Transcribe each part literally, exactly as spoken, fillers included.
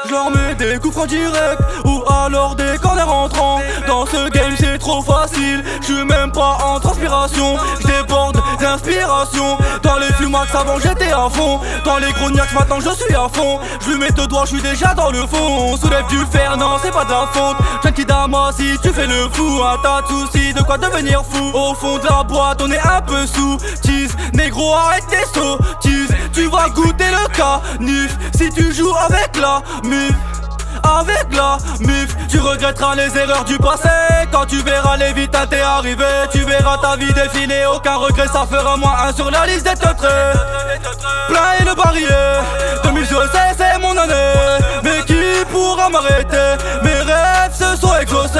Je leur mets des coups francs directs ou alors des corners entrants. Dans ce game c'est trop facile, je suis même pas en transpiration. Je déborde d'inspiration. Dans les fumax avant j'étais à fond. Dans les gros niaques maintenant je suis à fond. Je lui mets deux doigts, je suis déjà dans le fond. Soulève du fer, non c'est pas de la faute. Gentil dama si tu fais le fou, un tas de soucis, de quoi devenir fou. Au fond de la boîte on est un peu sous. Tease, négro arrête tes sottises. Tu vas goûter le canif si tu joues avec la mif. Avec la mif, tu regretteras les erreurs du passé. Quand tu verras les vitas t'es arrivé, tu verras ta vie défiler. Aucun regret, ça fera moins un sur la liste des teutrés. Plein et le barrière, deux mille je sais c'est mon année. Mais qui pourra m'arrêter? Mes rêves se sont exaucés.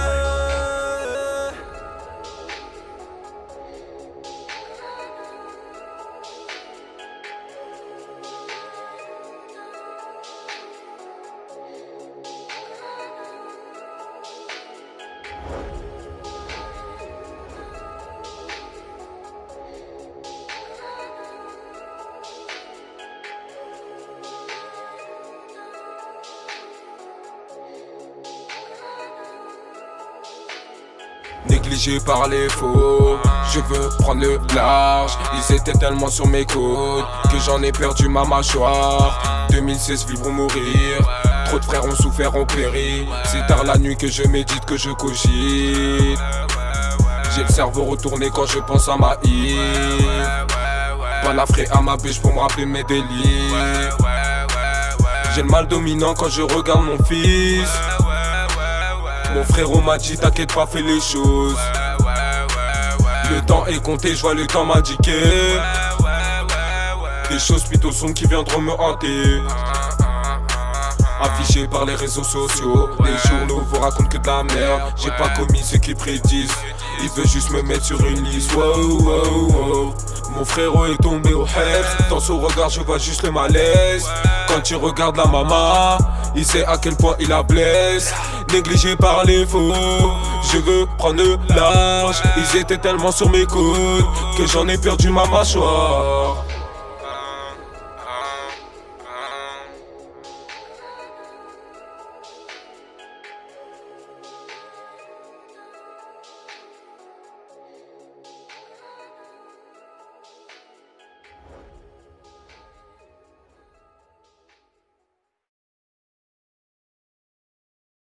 Négligé par les faux, je veux prendre le large. Ils étaient tellement sur mes côtes que j'en ai perdu ma mâchoire. deux mille seize, vivre ou mourir. Trop de frères ont souffert, ont péri. C'est tard la nuit que je médite, que je cogite. J'ai le cerveau retourné quand je pense à ma île. Balafré à ma bêche pour me rappeler mes délits. J'ai le mal dominant quand je regarde mon fils. Mon frérot m'a dit t'inquiète pas, fais les choses. Le temps est compté, je vois le temps m'indiquer. Des choses plutôt sombres qui viendront me hanter. Affiché par les réseaux sociaux, les journaux vous racontent que de la merde. J'ai pas commis ce qu'ils prédisent. Il veut juste me mettre sur une liste. Wow, wow, wow. Mon frérot est tombé au Heps. Dans son regard je vois juste le malaise. Quand il regarde la maman, il sait à quel point il la blesse. Négligé par les faux, je veux prendre le large. Ils étaient tellement sur mes côtes que j'en ai perdu ma mâchoire.